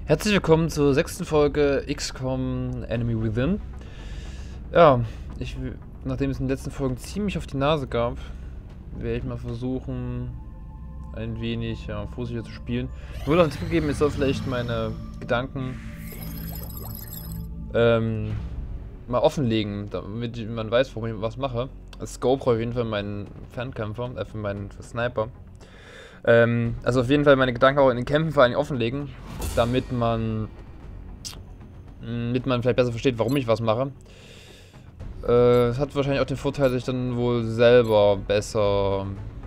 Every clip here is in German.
Herzlich willkommen zur 6. Folge XCOM Enemy Within. Ja, nachdem es in den letzten Folgen ziemlich auf die Nase gab, werde ich mal versuchen, ein wenig vorsichtiger zu spielen. Ich wollte auch einen Tipp geben, ich soll vielleicht meine Gedanken mal offenlegen, damit man weiß, warum ich was mache. Das Scope auf jeden Fall meinen Fernkämpfer, für meinen Sniper. Also auf jeden Fall meine Gedanken auch in den Kämpfen vor allem offenlegen, damit man vielleicht besser versteht, warum ich was mache. Es hat wahrscheinlich auch den Vorteil, dass ich dann wohl selber bessere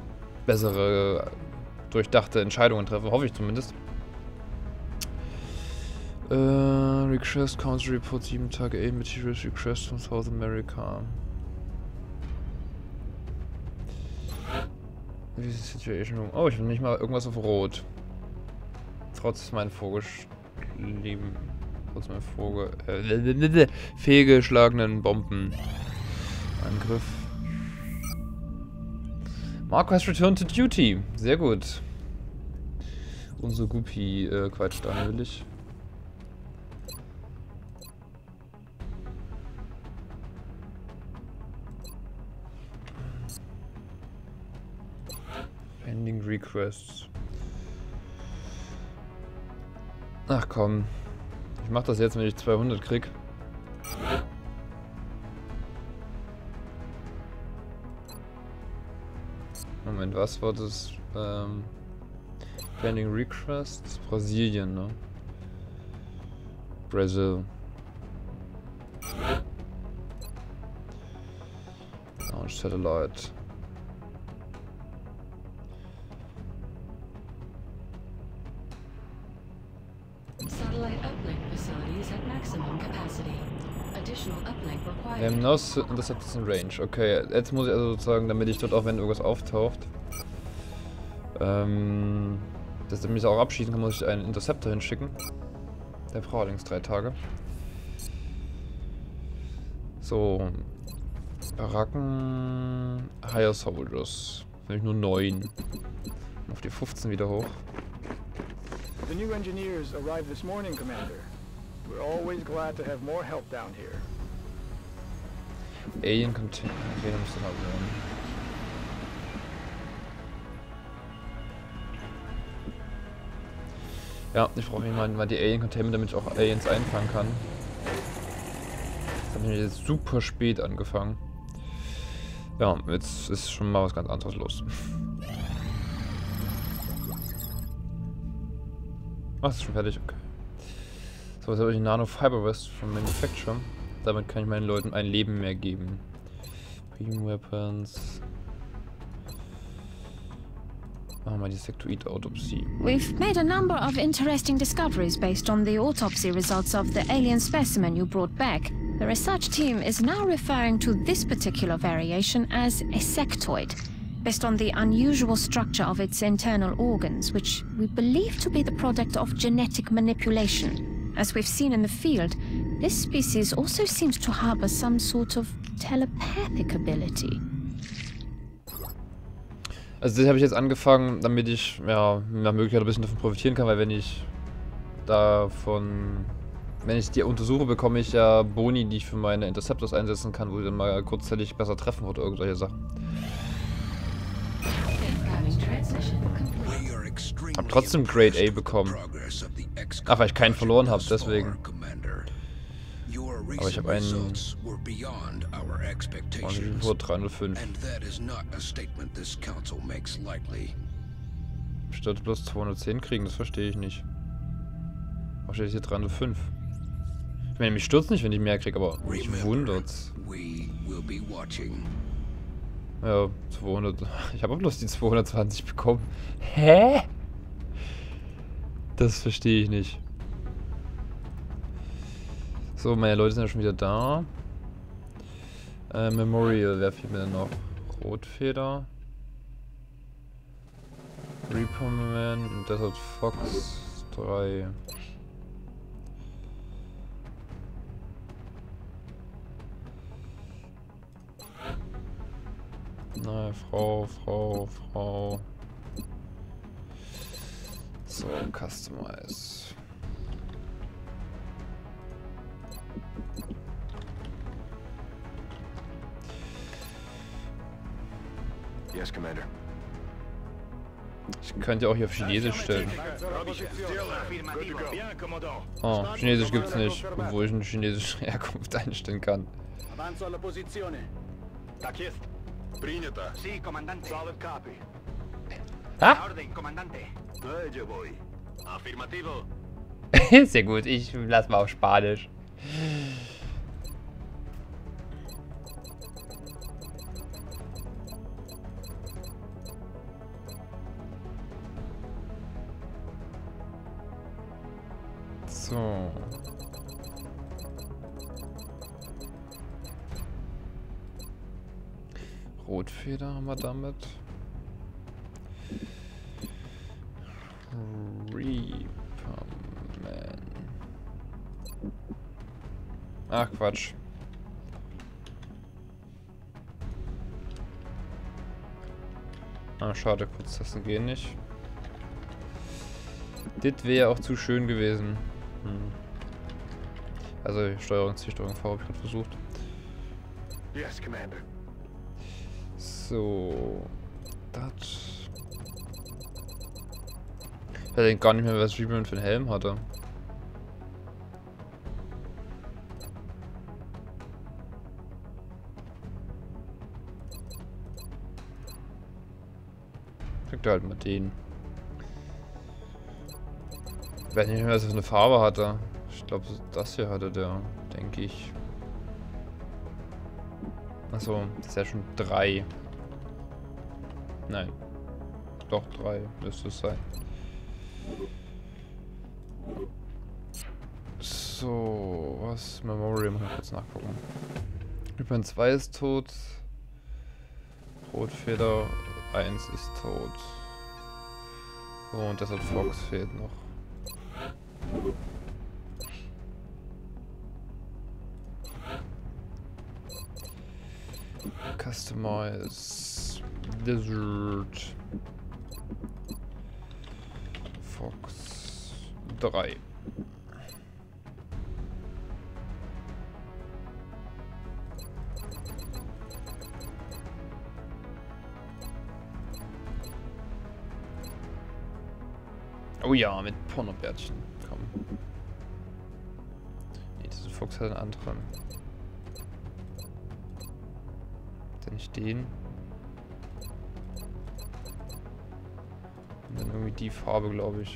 durchdachte Entscheidungen treffe, hoffe ich zumindest. Request Council Report 7 Tage A Materials Request from South America. Wie ist die Situation? Oh, ich will nicht mal irgendwas auf Rot. Trotz meinen fehlgeschlagenen Bombenangriff. Marco has returned to duty. Sehr gut. Unser Guppy quatscht an, will ich. Pending Requests. Ach komm. Ich mach das jetzt, wenn ich 200 krieg. Moment, was war das? Pending Requests? Brasilien, ne? Brazil. Launch Satellite. Wir haben no Interceptors in Range. Okay, jetzt muss ich also sozusagen, damit ich dort auch, wenn irgendwas auftaucht, dass er mich auch abschießen kann, muss ich einen Interceptor hinschicken. Der braucht allerdings 3 Tage. So. Baracken. Higher Soldiers. Nämlich nur 9. Auf die 15 wieder hoch. The new engineers arrived this morning, Commander. We're always glad to have more help down here. Alien Container. Okay, da müsste halt sein. Ja, ich brauche jemanden, mal die Alien Container, damit ich auch Aliens einfangen kann. Das habe ich jetzt super spät angefangen. Ja, jetzt ist schon mal was ganz anderes los. Ach, ist schon fertig, okay. So, jetzt habe ich Nano Fiber Vest von Manufacture. Damit kann ich meinen Leuten ein Leben mehr geben. Beam Weapons. Machen wir mal die Sectoid Autopsie. We've made a number of interesting discoveries based on the autopsy results of the alien specimen you brought back. The research team is now referring to this particular variation as a sectoid, based on the unusual structure of its internal organs, which we believe to be the product of genetic manipulation. As we've seen in the field, this species also seems to harbor some sort of telepathic ability. Also das habe ich jetzt angefangen, damit ich nach Möglichkeit ein bisschen davon profitieren kann, weil wenn ich die untersuche, bekomme ich ja Boni, die ich für meine Interceptors einsetzen kann, wo ich dann mal kurzzeitig besser treffen oder irgendwelche Sachen. Hab trotzdem Grade A bekommen. Ach, weil ich keinen verloren habe, deswegen. Aber ich habe einen... Nur 305. Ich sollte bloß 210 kriegen, das verstehe ich nicht. Warum steht hier 305? Ich meine, mich stürzt nicht, wenn ich mehr kriege, aber mich wundert's. Ja, 200. Ich habe bloß die 220 bekommen. Hä? Das verstehe ich nicht. So, meine Leute sind ja schon wieder da. Memorial, wer fehlt mir denn noch? Rotfeder. Reaperman und Desert Fox 3. Nein, Frau. So, Customize. Yes, Commander. Ich könnte auch hier auf Chinesisch stellen. Oh, Chinesisch gibt's nicht, obwohl ich eine chinesische Herkunft einstellen kann. Avanzo alla posizione. Так есть. Принято. Sì, comandante. Solid copy. Ha? Ordine, comandante. Yo voy. Affirmativo. Sehr gut, ich lass mal auf Spanisch. So. Rotfeder haben wir damit. Reaperman. Ach Quatsch. Ah, schade, Kurztasten gehen nicht. Das wäre auch zu schön gewesen. Also Steuerung C, Steuerung V habe ich gerade versucht. Yes, Commander. So. Das. Ich weiß gar nicht mehr, was Reaperman für einen Helm hatte. Kriegt er halt mal den. Ich weiß nicht mehr, was er für eine Farbe hatte. Ich glaube, das hier hatte der, denke ich. Achso, das ist ja schon 3. Nein. Doch, 3 müsste es sein. So, was? Memorial, mal kurz nachgucken. Reaperman 2 ist tot. Rotfeder 1 ist tot. Und Desert Fox fehlt noch. Customize Desert Fox 3. Oh ja, mit Pornobärtchen. Komm. Nee, dieser Fox hat einen anderen. Denn nicht den. Und dann irgendwie die Farbe, glaube ich.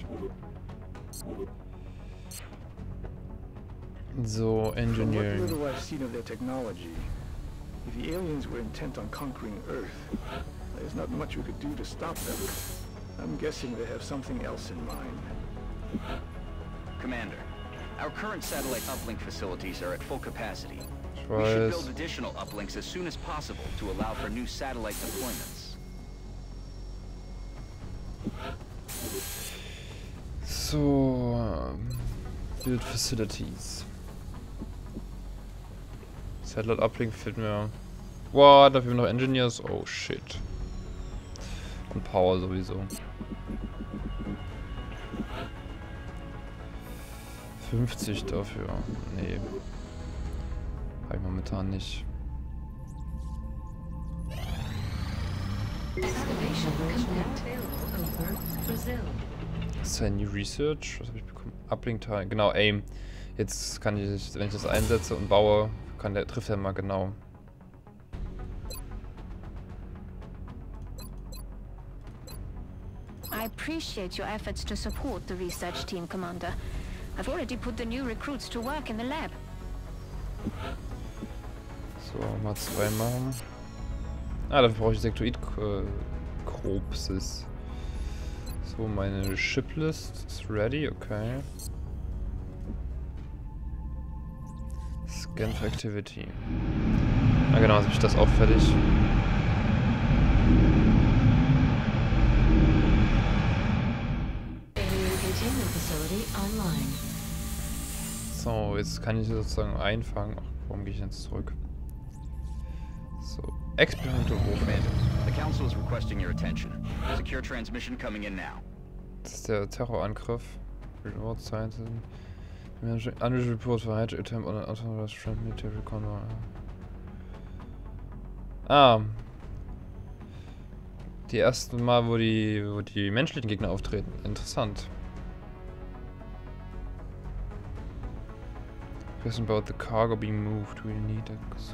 So, Engineering. From what little I've seen of their technology, if the aliens were intent on conquering Earth, there's not much we could do to stop them. I'm guessing they have something else in mind. Commander, our current satellite uplink facilities are at full capacity. Ich We should weiß. build additional uplinks as soon as possible to allow for new satellite deployments. So, Build Facilities. Satellite Uplink fehlt mir. Wow, dafür noch Engineers. Oh shit. Und Power sowieso. 50 dafür. Nee. Habe ich momentan nicht. Send New Research. Was habe ich bekommen? Uplink-Teil. Genau, Aim. Jetzt kann ich, wenn ich das einsetze und baue, trifft er mal genau. I appreciate your efforts to support the research team, Commander. I've already put the new recruits to work in the lab. So, mal 2 machen. Ah, dafür brauche ich Sektoid-Corpses. So, meine Shiplist ist ready, okay. Scan for Activity. Ah genau, jetzt habe ich das auch fertig. So, jetzt kann ich sozusagen einfangen. Ach, warum gehe ich jetzt zurück? So, Experimental Warfare. The Council is requesting your attention. Secure transmission coming in now. Das ist der Terrorangriff. Reward Science. Unusual report for high attempt on an unauthorized friend military convoy. Ah. Die ersten Mal, wo die menschlichen Gegner auftreten. Interessant. Question about the cargo being moved. We need a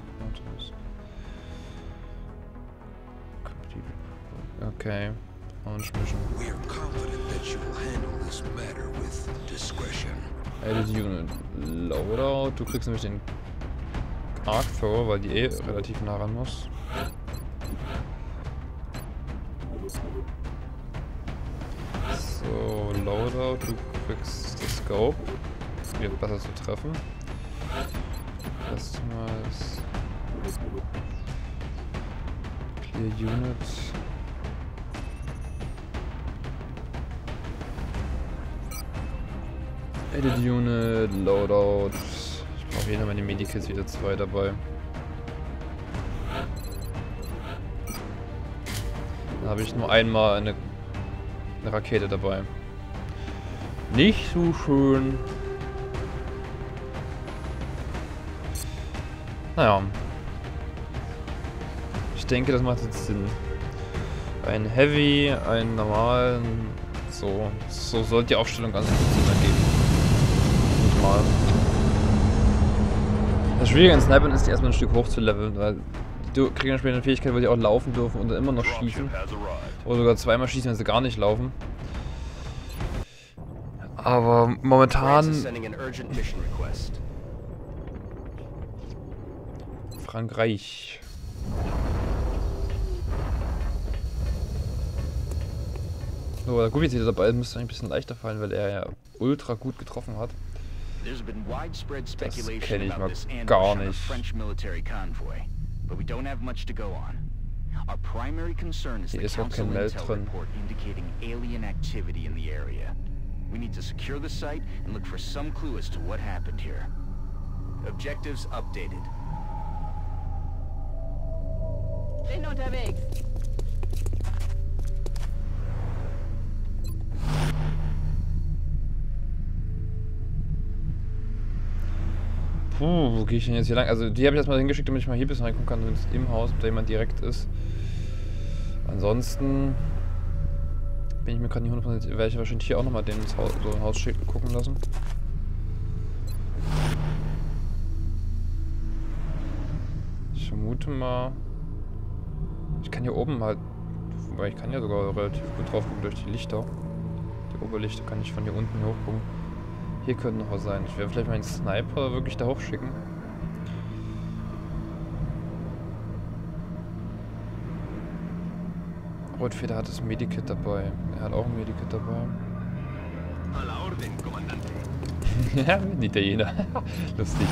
okay. Launch mission. We are confident that you will handle this matter with discretion. Edit Unit Loadout. Du kriegst nämlich den Arc Thrower, weil die relativ nah ran muss. So, Loadout, du kriegst das Scope. Wird besser zu treffen. Customize. Clear Unit. Edit Unit, Loadout. Ich brauche hier meine Medikits wieder 2 dabei. Dann habe ich nur einmal eine Rakete dabei. Nicht so schön. Naja. Ich denke, das macht jetzt Sinn. Ein Heavy, einen normalen. So sollte die Aufstellung ganz gut Sinn ergeben. Nicht mal. Das Schwierige an Snipern ist, die erstmal ein Stück hoch zu leveln, weil die kriegen dann später eine Fähigkeit, wo die auch laufen dürfen und dann immer noch schießen. Oder sogar zweimal schießen, wenn sie gar nicht laufen. Aber momentan... Frankreich. So, der Gubbi dieser Ball müsste ein bisschen leichter fallen, weil er ja ultra gut getroffen hat. Das kenne ich mal gar nicht. Hier ist auch kein Meld drin. We need to secure the site and look for some clue as to what happened here. Objectives updated. Bin unterwegs. Puh, wo gehe ich denn jetzt hier lang? Also die habe ich erstmal hingeschickt, damit ich mal hier bis reingucken kann, wenn es im Haus, ob da jemand direkt ist. Ansonsten bin ich mir gerade nicht 100%, werde ich wahrscheinlich hier auch nochmal den ins Haus, so ein Haus gucken lassen. Ich vermute mal, ich kann hier oben halt, wobei ich kann ja sogar relativ gut drauf gucken durch die Lichter. Die Oberlichter kann ich von hier unten hochgucken. Hier könnte noch was sein. Ich werde vielleicht meinen Sniper wirklich da hochschicken. Rotfeder hat das Medikit dabei. Er hat auch ein Medikit dabei. Ja, mit Italiener. Lustig.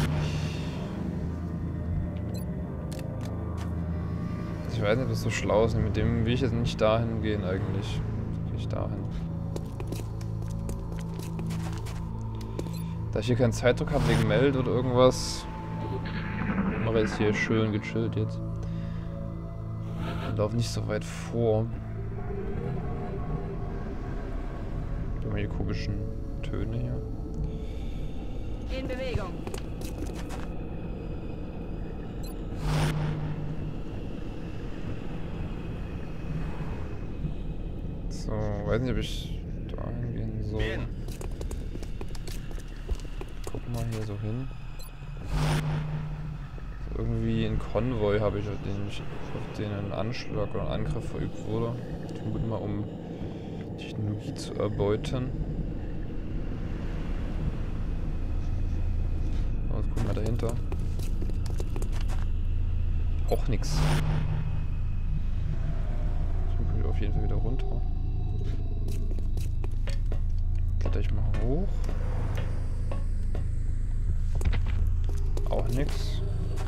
Ich weiß nicht, ob das so schlau ist. Mit dem will ich jetzt nicht dahin gehen eigentlich. Gehe ich dahin. Da ich hier keinen Zeitdruck habe wegen Meld oder irgendwas, mache ich jetzt hier schön gechillt jetzt. Und laufe nicht so weit vor. Immer die komischen Töne hier. In Bewegung. So, weiß nicht, ob ich dahin gehen soll. Guck mal hier so hin. So, irgendwie ein Konvoi habe ich, auf den ein Anschlag oder ein Angriff verübt wurde. Ich vermute mal, um Technologie zu erbeuten. So, jetzt gucken wir dahinter. Auch nix. Ich muss auf jeden Fall wieder runter. Kletter ich mal hoch. Auch nix.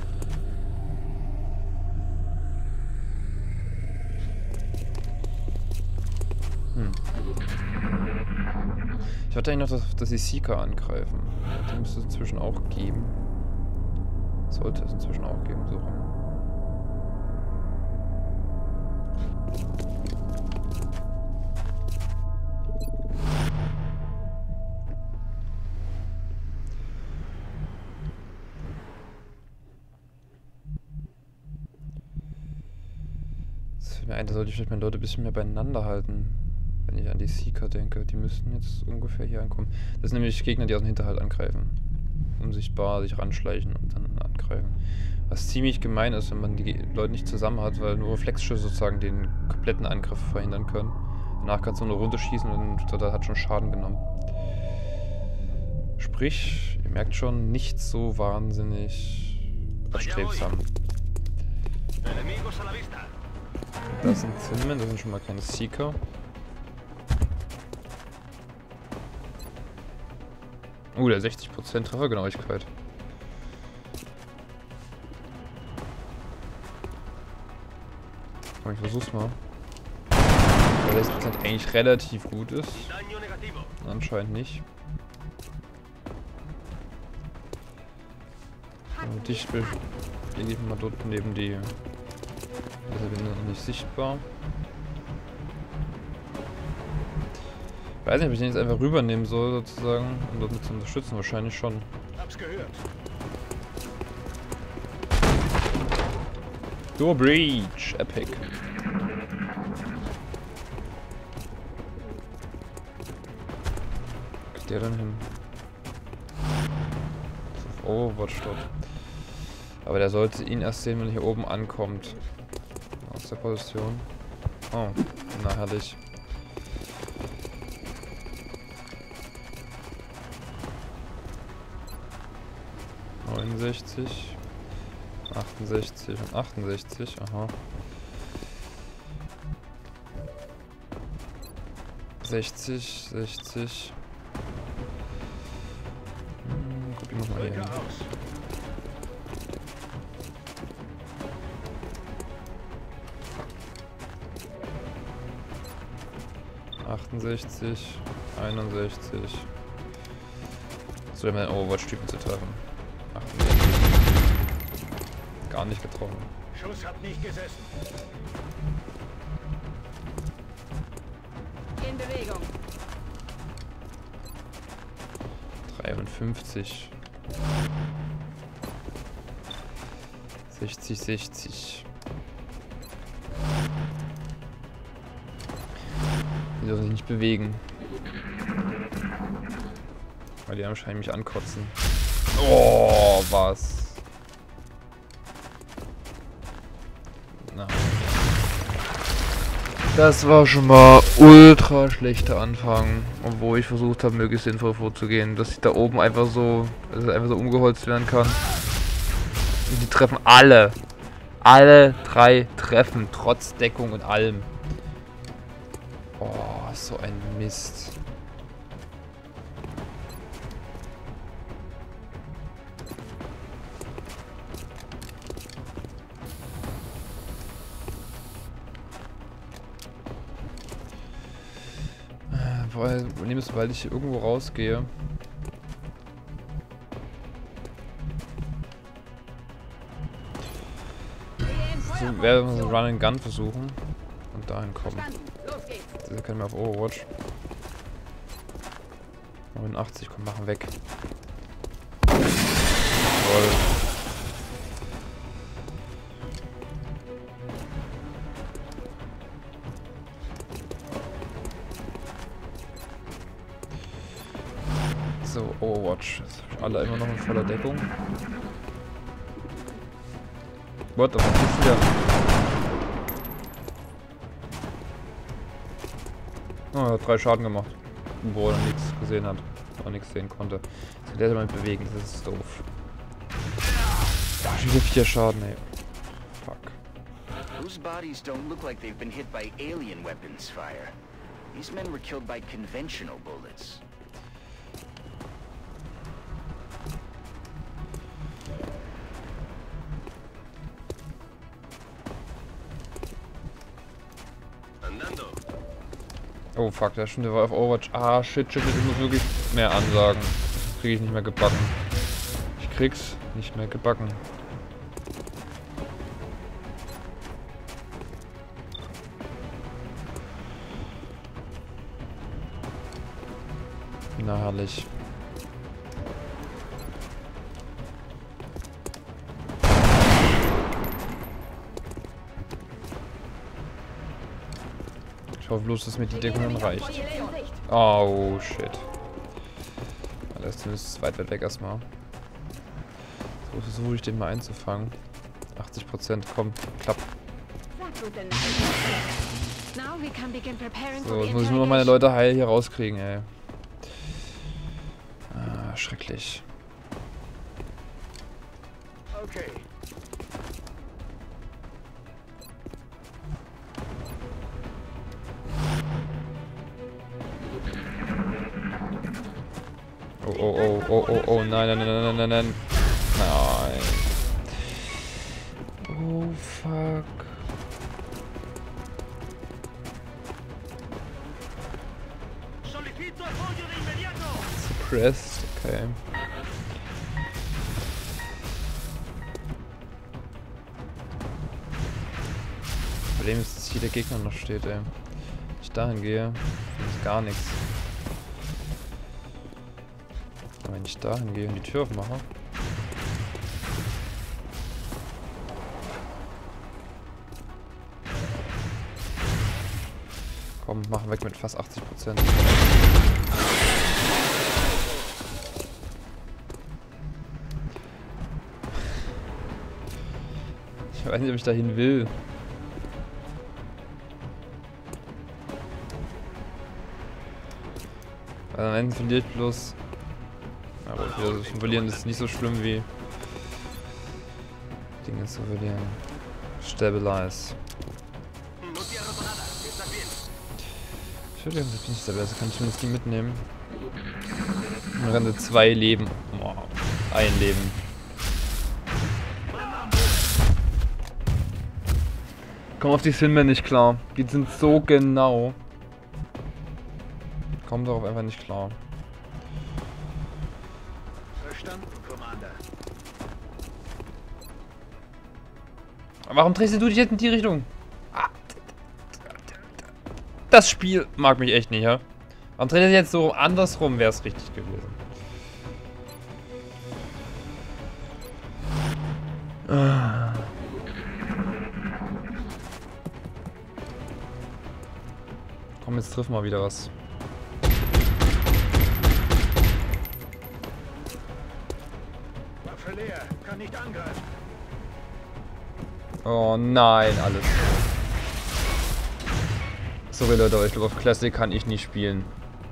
Ich warte eigentlich noch, dass die Seeker angreifen. Die müsste es inzwischen auch geben. Sollte es inzwischen auch geben, so rum. fällt mir ein, da sollte ich vielleicht meine Leute ein bisschen mehr beieinander halten. Wenn ich an die Seeker denke. Die müssten jetzt ungefähr hier ankommen. Das sind nämlich Gegner, die aus dem Hinterhalt angreifen. Unsichtbar sich ranschleichen und dann angreifen. Was ziemlich gemein ist, wenn man die Leute nicht zusammen hat, weil nur Reflexschüsse sozusagen den kompletten Angriff verhindern können. Danach kannst du nur runterschießen und total hat schon Schaden genommen. Sprich, ihr merkt schon, nicht so wahnsinnig erstrebsam. Das sind Zinmen, das sind schon mal keine Seeker. Der 60% Treffergenauigkeit. Ich versuch's mal. Weil 60% eigentlich relativ gut ist. Anscheinend nicht. Und dich lege ich mal dort neben die. Also bin noch nicht sichtbar. Ich weiß nicht, ob ich den jetzt einfach rübernehmen soll, sozusagen, um dort mit zu unterstützen. Wahrscheinlich schon. Hab's gehört. Door Breach, Epic. Kriegt der dann hin? Das ist auf Overwatch dort. Aber der sollte ihn erst sehen, wenn er hier oben ankommt. Aus der Position. Oh, na herrlich. ...68... 68 und 68, aha. 60, 60. Guck ich nochmal hier hin. 68, 61. So, wir haben einen Overwatch-Typen zu treffen. 68. Gar nicht getroffen. Schuss hat nicht gesessen. In Bewegung. 53. 60, 60. Die dürfen sich nicht bewegen. Weil die anscheinend mich ankotzen. Oh, was? Na. Das war schon mal ultra schlechter Anfang, obwohl ich versucht habe, möglichst sinnvoll vorzugehen, dass ich da oben einfach so, umgeholzt werden kann. Und die treffen alle. Alle drei treffen, trotz Deckung und allem. Oh, so ein Mist. Sobald ich hier irgendwo rausgehe. So werde ich so Run and Gun versuchen und dahin kommen. Das können wir auf Overwatch. 89, komm, machen weg. Toll. So, Overwatch. Jetzt hab ich alle immer noch in voller Deckung. What? Das ist wieder. Oh, er hat 3 Schaden gemacht. Wo er nichts gesehen hat. Auch nichts sehen konnte. Jetzt kann der mal bewegen, das ist doof. Schon wieder 4 Schaden, ey. Fuck. Those bodies don't look like they've been hit by alien weapons fire. These men were killed by conventional bullets. Oh fuck, der schon war auf Overwatch. Ah, shit, ich muss wirklich mehr ansagen. Das kriege ich nicht mehr gebacken. Ich krieg's nicht mehr gebacken. Na herrlich. hoffe bloß, dass mir die Deckung dann reicht. Oh, shit. Der ist zumindest weit weg erstmal. So versuche ich den mal einzufangen. 80%, komm, klappt. So, jetzt muss ich nur noch meine Leute heil hier rauskriegen, ey. Ah, schrecklich. Okay. Oh, nein. Nein. Oh, fuck. Suppressed, okay. Problem ist, dass hier der Gegner noch steht, ey. Wenn ich dahin gehe, ist gar nichts. Aber wenn ich dahin gehe und die Tür aufmache. Komm, mach weg mit fast 80%. Ich weiß nicht, ob ich dahin will. Also am Ende verliere ich bloß. Aber wir verlieren ist nicht so schlimm wie Dinge zu verlieren. Stabilize. Ich würde nicht stabilize, kann ich zumindest die mitnehmen. Und renne 2 Leben. Boah, 1 Leben. Komm auf die Sinmen nicht klar. Die sind so genau. Komm darauf einfach nicht klar. Verstanden, Commander. Warum drehst du dich jetzt in die Richtung? Das Spiel mag mich echt nicht, ja? Warum dreht er jetzt so andersrum, wäre es richtig gewesen. Komm, jetzt triff mal wieder was. Waffe leer, kann nicht angreifen. Oh nein, alles. Sorry Leute, aber ich glaube auf Classic kann ich nicht spielen.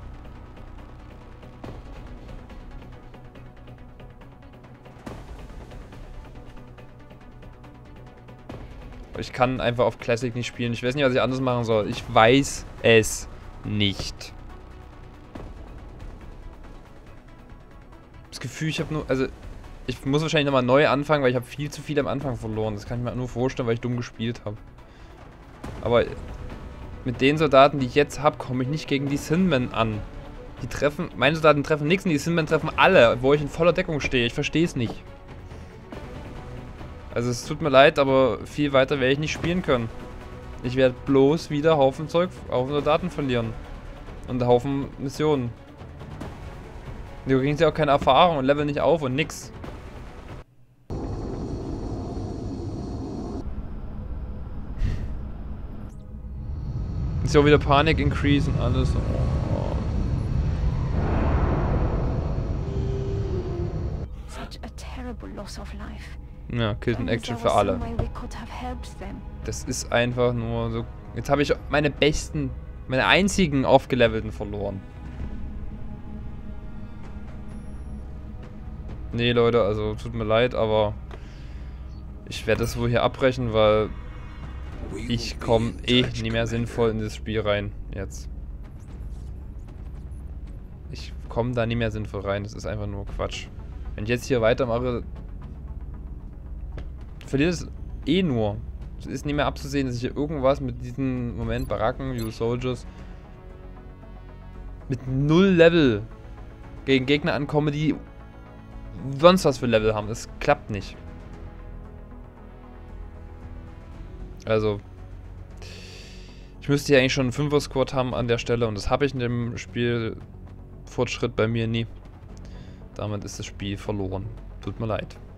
Ich kann einfach auf Classic nicht spielen. Ich weiß nicht, was ich anders machen soll. Ich weiß es nicht. Das Gefühl, ich habe nur... Also, ich muss wahrscheinlich nochmal neu anfangen, weil ich habe viel zu viel am Anfang verloren. Das kann ich mir nur vorstellen, weil ich dumm gespielt habe. Aber mit den Soldaten, die ich jetzt habe, komme ich nicht gegen die Sinmen an. Die treffen... Meine Soldaten treffen nichts und die Sinmen treffen alle, wo ich in voller Deckung stehe. Ich verstehe es nicht. Also es tut mir leid, aber viel weiter werde ich nicht spielen können. Ich werde bloß wieder Haufen Soldaten verlieren. Und Haufen Missionen. Du kriegst ja auch keine Erfahrung und level nicht auf und nix. Ist ja auch wieder Panik increase und alles. Oh. Such a terrible loss of life. Ja, Kill in Action für alle. Das ist einfach nur so... Jetzt habe ich meine einzigen aufgelevelten verloren. Nee, Leute, also tut mir leid, aber ich werde das wohl hier abbrechen, weil ich komme nicht mehr sinnvoll in das Spiel rein jetzt. Ich komme da nicht mehr sinnvoll rein, das ist einfach nur Quatsch. Wenn ich jetzt hier weitermache, verliert es eh nur. Es ist nicht mehr abzusehen, dass ich hier irgendwas mit diesem Moment Baracken, Use Soldiers mit 0 Level gegen Gegner ankomme, die sonst was für Level haben. Das klappt nicht. Also ich müsste ja eigentlich schon einen 5er-Squad haben an der Stelle und das habe ich in dem Spielfortschritt bei mir nie. Damit ist das Spiel verloren. Tut mir leid.